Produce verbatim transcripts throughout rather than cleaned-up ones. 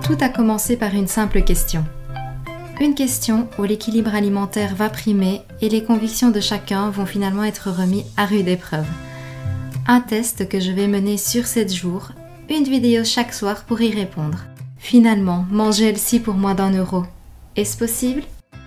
Tout a commencé par une simple question. Une question où l'équilibre alimentaire va primer et les convictions de chacun vont finalement être remis à rude épreuve. Un test que je vais mener sur sept jours, une vidéo chaque soir pour y répondre. Finalement, manger healthy pour moins d'un euro. Est-ce possible ?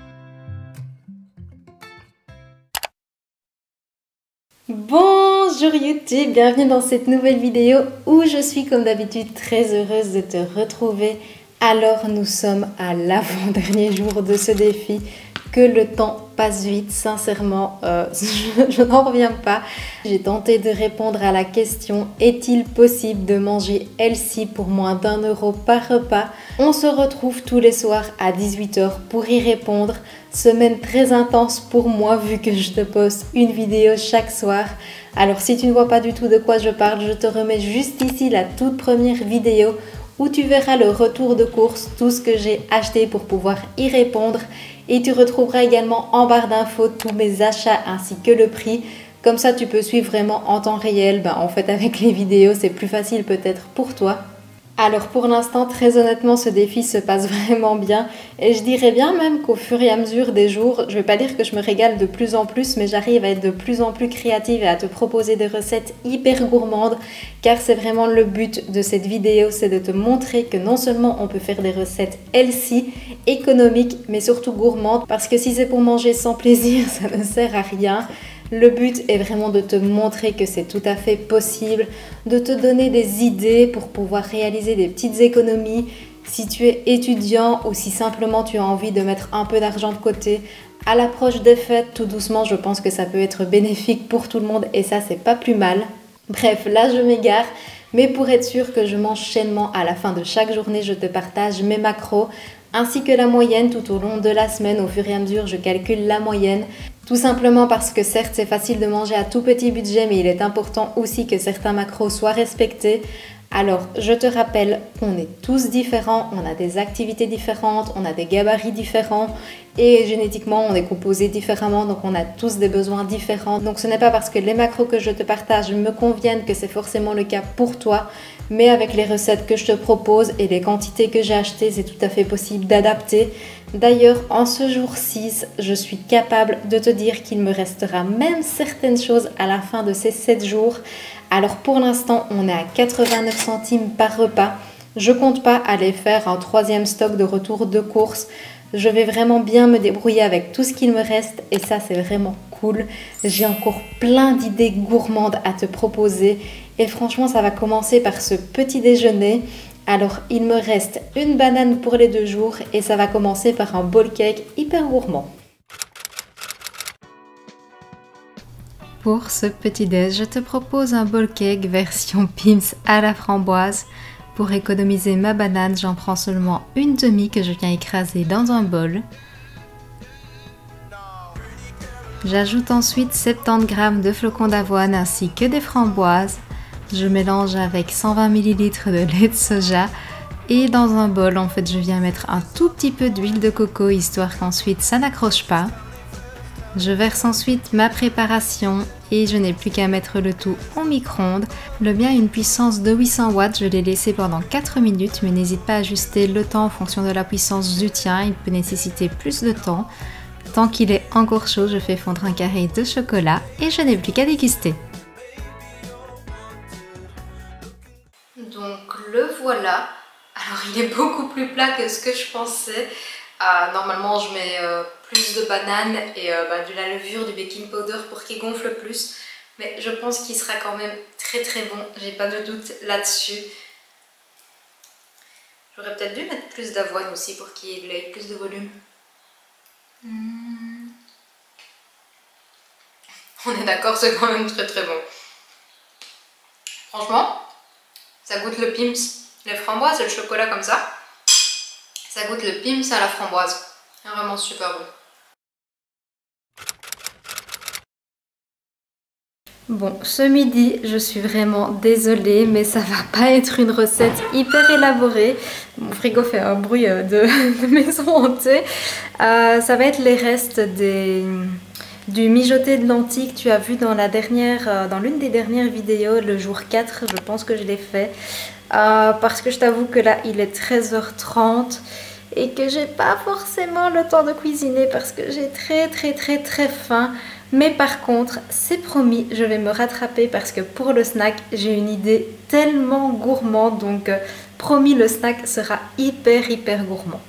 Bonjour YouTube, bienvenue dans cette nouvelle vidéo où je suis comme d'habitude très heureuse de te retrouver. Alors nous sommes à l'avant-dernier jour de ce défi, que le temps passe vite, sincèrement, euh, je, je n'en reviens pas. J'ai tenté de répondre à la question « Est-il possible de manger healthy pour moins d'un euro par repas ?» On se retrouve tous les soirs à dix-huit heures pour y répondre. Semaine très intense pour moi vu que je te poste une vidéo chaque soir. Alors si tu ne vois pas du tout de quoi je parle, je te remets juste ici la toute première vidéo où tu verras le retour de course, tout ce que j'ai acheté pour pouvoir y répondre. Et tu retrouveras également en barre d'infos tous mes achats ainsi que le prix. Comme ça, tu peux suivre vraiment en temps réel. Ben, en fait, avec les vidéos, c'est plus facile peut-être pour toi. Alors pour l'instant, très honnêtement, ce défi se passe vraiment bien. Et je dirais bien même qu'au fur et à mesure des jours, je ne vais pas dire que je me régale de plus en plus, mais j'arrive à être de plus en plus créative et à te proposer des recettes hyper gourmandes. Car c'est vraiment le but de cette vidéo, c'est de te montrer que non seulement on peut faire des recettes healthy, économiques, mais surtout gourmandes. Parce que si c'est pour manger sans plaisir, ça ne sert à rien. Le but est vraiment de te montrer que c'est tout à fait possible, de te donner des idées pour pouvoir réaliser des petites économies. Si tu es étudiant ou si simplement tu as envie de mettre un peu d'argent de côté, à l'approche des fêtes, tout doucement, je pense que ça peut être bénéfique pour tout le monde et ça, c'est pas plus mal. Bref, là, je m'égare. Mais pour être sûr que je mange sainement, à la fin de chaque journée, je te partage mes macros ainsi que la moyenne tout au long de la semaine. Au fur et à mesure, je calcule la moyenne. Tout simplement parce que certes, c'est facile de manger à tout petit budget, mais il est important aussi que certains macros soient respectés. Alors, je te rappelle qu'on est tous différents, on a des activités différentes, on a des gabarits différents et génétiquement, on est composé différemment, donc on a tous des besoins différents. Donc, ce n'est pas parce que les macros que je te partage me conviennent que c'est forcément le cas pour toi, mais avec les recettes que je te propose et les quantités que j'ai achetées, c'est tout à fait possible d'adapter. D'ailleurs, en ce jour six, je suis capable de te dire qu'il me restera même certaines choses à la fin de ces sept jours. Alors pour l'instant, on est à quatre-vingt-neuf centimes par repas. Je compte pas aller faire un troisième stock de retour de course. Je vais vraiment bien me débrouiller avec tout ce qu'il me reste et ça, c'est vraiment cool. J'ai encore plein d'idées gourmandes à te proposer et franchement, ça va commencer par ce petit déjeuner. Alors, il me reste une banane pour les deux jours et ça va commencer par un bowl cake hyper gourmand. Pour ce petit déj, je te propose un bowl cake version Pim's à la framboise. Pour économiser ma banane, j'en prends seulement une demi que je viens écraser dans un bol. J'ajoute ensuite soixante-dix grammes de flocons d'avoine ainsi que des framboises. Je mélange avec cent vingt millilitres de lait de soja et dans un bol, en fait, je viens mettre un tout petit peu d'huile de coco histoire qu'ensuite ça n'accroche pas. Je verse ensuite ma préparation et je n'ai plus qu'à mettre le tout au micro-ondes. Le mien a une puissance de huit cents watts, je l'ai laissé pendant quatre minutes, mais n'hésite pas à ajuster le temps en fonction de la puissance du tien, il peut nécessiter plus de temps. Tant qu'il est encore chaud, je fais fondre un carré de chocolat et je n'ai plus qu'à déguster. Donc le voilà, alors il est beaucoup plus plat que ce que je pensais. Euh, normalement je mets euh, plus de bananes et euh, bah, de la levure, du baking powder pour qu'il gonfle plus. Mais je pense qu'il sera quand même très très bon, j'ai pas de doute là-dessus. J'aurais peut-être dû mettre plus d'avoine aussi pour qu'il ait plus de volume. Mmh. On est d'accord, c'est quand même très très bon. Franchement, ça goûte le Pim's, les framboises et le chocolat comme ça. Ça goûte le Pim's à la framboise. C'est vraiment super bon. Bon, ce midi, je suis vraiment désolée, mais ça va pas être une recette hyper élaborée. Mon frigo fait un bruit de, de maison hantée. Euh, ça va être les restes des, du mijoté de lentilles que tu as vu dans la dernière, dans l'une des dernières vidéos, le jour quatre, je pense que je l'ai fait. euh, parce que je t'avoue que là il est treize heures trente et que j'ai pas forcément le temps de cuisiner parce que j'ai très très très très faim. Mais par contre, c'est promis, je vais me rattraper parce que pour le snack, j'ai une idée tellement gourmande. Donc euh, promis, le snack sera hyper hyper gourmand.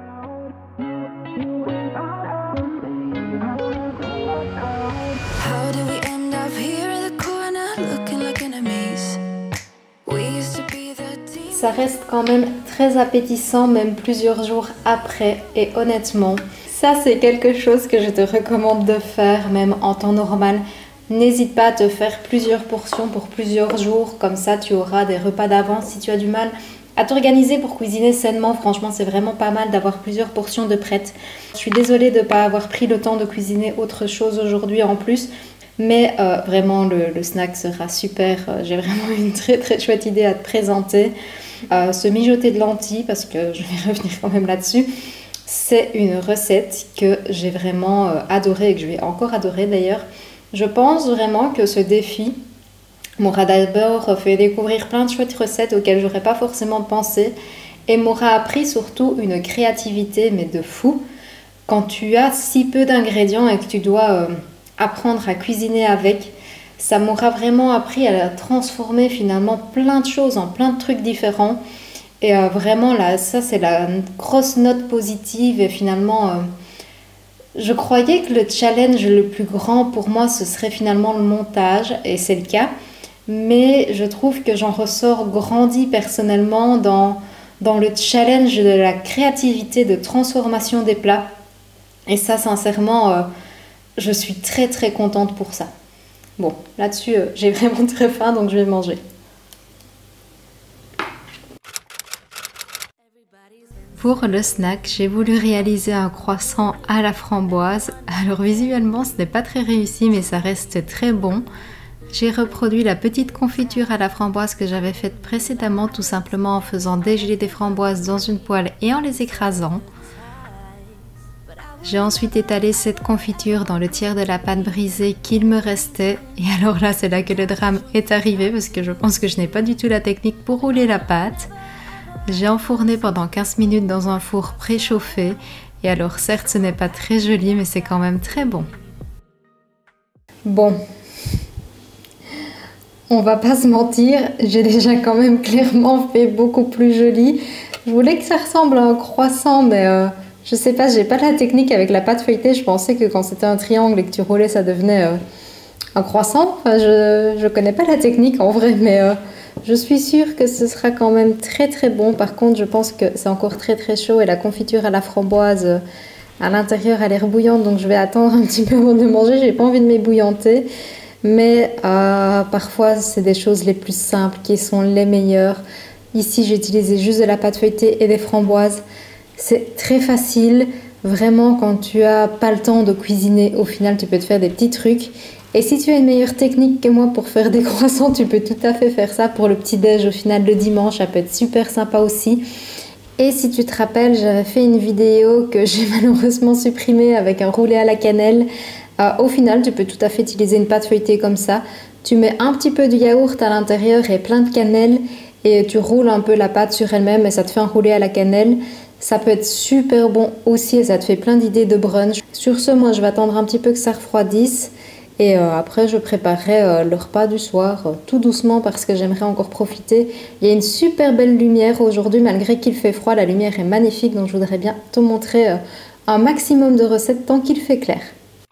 Ça reste quand même très appétissant, même plusieurs jours après. Et honnêtement, ça c'est quelque chose que je te recommande de faire, même en temps normal. N'hésite pas à te faire plusieurs portions pour plusieurs jours. Comme ça, tu auras des repas d'avance. Si tu as du mal à t'organiser pour cuisiner sainement, franchement, c'est vraiment pas mal d'avoir plusieurs portions de prêtes. Je suis désolée de ne pas avoir pris le temps de cuisiner autre chose aujourd'hui en plus. Mais euh, vraiment, le, le snack sera super. J'ai vraiment une très très chouette idée à te présenter. Euh, ce mijoté de lentilles, parce que je vais revenir quand même là-dessus, c'est une recette que j'ai vraiment euh, adorée et que je vais encore adorer d'ailleurs. Je pense vraiment que ce défi m'aura d'abord fait découvrir plein de chouettes recettes auxquelles j'aurais pas forcément pensé et m'aura appris surtout une créativité mais de fou. Quand tu as si peu d'ingrédients et que tu dois euh, apprendre à cuisiner avec, ça m'aura vraiment appris à transformer finalement plein de choses en plein de trucs différents. Et euh, vraiment là, ça c'est la grosse note positive et finalement euh, je croyais que le challenge le plus grand pour moi ce serait finalement le montage et c'est le cas. Mais je trouve que j'en ressors grandi personnellement dans, dans le challenge de la créativité de transformation des plats. Et ça sincèrement, euh, je suis très très contente pour ça. Bon, là-dessus, euh, j'ai vraiment très faim, donc je vais manger. Pour le snack, j'ai voulu réaliser un croissant à la framboise. Alors visuellement, ce n'est pas très réussi, mais ça reste très bon. J'ai reproduit la petite confiture à la framboise que j'avais faite précédemment, tout simplement en faisant dégeler des framboises dans une poêle et en les écrasant. J'ai ensuite étalé cette confiture dans le tiers de la pâte brisée qu'il me restait. Et alors là, c'est là que le drame est arrivé parce que je pense que je n'ai pas du tout la technique pour rouler la pâte. J'ai enfourné pendant quinze minutes dans un four préchauffé. Et alors certes, ce n'est pas très joli, mais c'est quand même très bon. Bon, on va pas se mentir, j'ai déjà quand même clairement fait beaucoup plus joli. Je voulais que ça ressemble à un croissant, mais... Euh... Je sais pas, j'ai pas la technique avec la pâte feuilletée. Je pensais que quand c'était un triangle et que tu roulais, ça devenait euh, un croissant. Enfin, je, je connais pas la technique en vrai, mais euh, je suis sûre que ce sera quand même très très bon. Par contre, je pense que c'est encore très très chaud et la confiture à la framboise euh, à l'intérieur a l'air bouillante. Donc je vais attendre un petit peu avant de manger. J'ai pas envie de m'ébouillanter. Mais euh, parfois, c'est des choses les plus simples qui sont les meilleures. Ici, j'ai utilisé juste de la pâte feuilletée et des framboises. C'est très facile, vraiment quand tu as pas le temps de cuisiner, au final tu peux te faire des petits trucs. Et si tu as une meilleure technique que moi pour faire des croissants, tu peux tout à fait faire ça pour le petit-déj au final le dimanche, ça peut être super sympa aussi. Et si tu te rappelles, j'avais fait une vidéo que j'ai malheureusement supprimée avec un roulé à la cannelle. Euh, au final, tu peux tout à fait utiliser une pâte feuilletée comme ça. Tu mets un petit peu de yaourt à l'intérieur et plein de cannelle et tu roules un peu la pâte sur elle-même et ça te fait un roulé à la cannelle. Ça peut être super bon aussi et ça te fait plein d'idées de brunch. Sur ce, moi je vais attendre un petit peu que ça refroidisse et euh, après je préparerai euh, le repas du soir euh, tout doucement parce que j'aimerais encore profiter. Il y a une super belle lumière aujourd'hui malgré qu'il fait froid, la lumière est magnifique donc je voudrais bien te montrer euh, un maximum de recettes tant qu'il fait clair.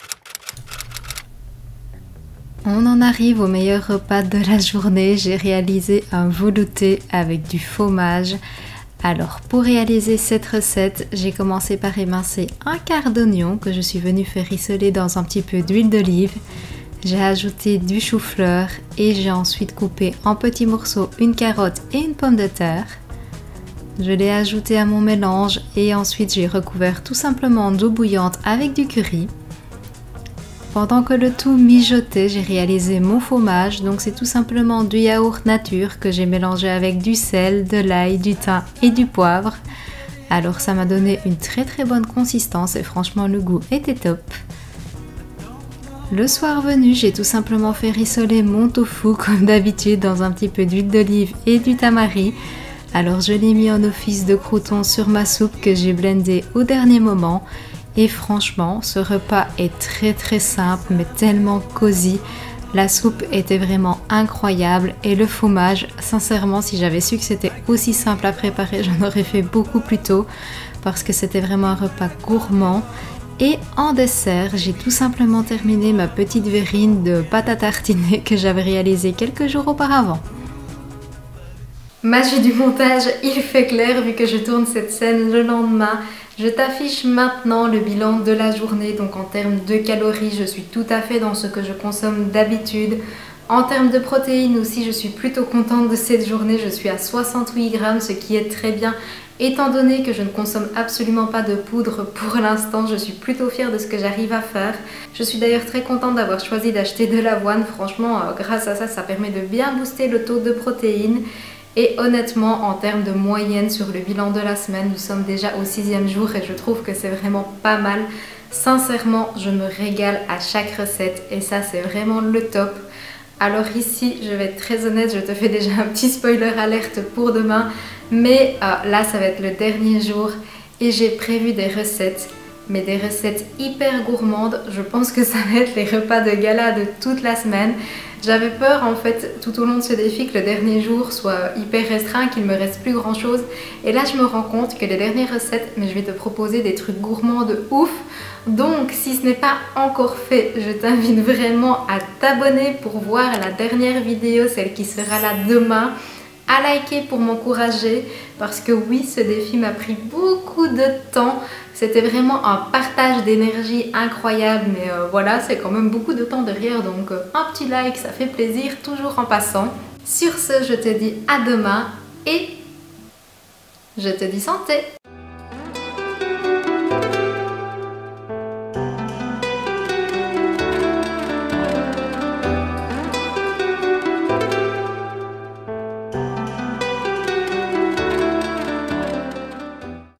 On en arrive au meilleur repas de la journée. J'ai réalisé un velouté avec du fromage. Alors pour réaliser cette recette, j'ai commencé par émincer un quart d'oignon que je suis venue faire rissoler dans un petit peu d'huile d'olive. J'ai ajouté du chou-fleur et j'ai ensuite coupé en petits morceaux une carotte et une pomme de terre. Je l'ai ajouté à mon mélange et ensuite j'ai recouvert tout simplement d'eau bouillante avec du curry. Pendant que le tout mijotait, j'ai réalisé mon fromage, donc c'est tout simplement du yaourt nature que j'ai mélangé avec du sel, de l'ail, du thym et du poivre. Alors ça m'a donné une très très bonne consistance et franchement le goût était top. Le soir venu, j'ai tout simplement fait rissoler mon tofu comme d'habitude dans un petit peu d'huile d'olive et du tamari. Alors je l'ai mis en office de crouton sur ma soupe que j'ai blendée au dernier moment. Et franchement, ce repas est très très simple mais tellement cosy. La soupe était vraiment incroyable et le fromage, sincèrement, si j'avais su que c'était aussi simple à préparer, j'en aurais fait beaucoup plus tôt parce que c'était vraiment un repas gourmand. Et en dessert, j'ai tout simplement terminé ma petite verrine de pâte à tartiner que j'avais réalisée quelques jours auparavant. Magie du montage, il fait clair vu que je tourne cette scène le lendemain. Je t'affiche maintenant le bilan de la journée, donc en termes de calories, je suis tout à fait dans ce que je consomme d'habitude. En termes de protéines aussi, je suis plutôt contente de cette journée, je suis à soixante-huit grammes, ce qui est très bien. Étant donné que je ne consomme absolument pas de poudre pour l'instant, je suis plutôt fière de ce que j'arrive à faire. Je suis d'ailleurs très contente d'avoir choisi d'acheter de l'avoine. Franchement, euh, grâce à ça, ça permet de bien booster le taux de protéines. Et honnêtement, en termes de moyenne sur le bilan de la semaine, nous sommes déjà au sixième jour et je trouve que c'est vraiment pas mal. Sincèrement, je me régale à chaque recette et ça, c'est vraiment le top. Alors ici, je vais être très honnête, je te fais déjà un petit spoiler alerte pour demain. Mais euh, là, ça va être le dernier jour et j'ai prévu des recettes, mais des recettes hyper gourmandes. Je pense que ça va être les repas de gala de toute la semaine. J'avais peur en fait tout au long de ce défi que le dernier jour soit hyper restreint, qu'il me reste plus grand chose. Et là, je me rends compte que les dernières recettes, mais je vais te proposer des trucs gourmands de ouf. Donc, si ce n'est pas encore fait, je t'invite vraiment à t'abonner pour voir la dernière vidéo, celle qui sera là demain. À liker pour m'encourager parce que oui, ce défi m'a pris beaucoup de temps. C'était vraiment un partage d'énergie incroyable, mais euh, voilà, c'est quand même beaucoup de temps derrière, donc euh, un petit like, ça fait plaisir, toujours en passant. Sur ce, je te dis à demain et je te dis santé!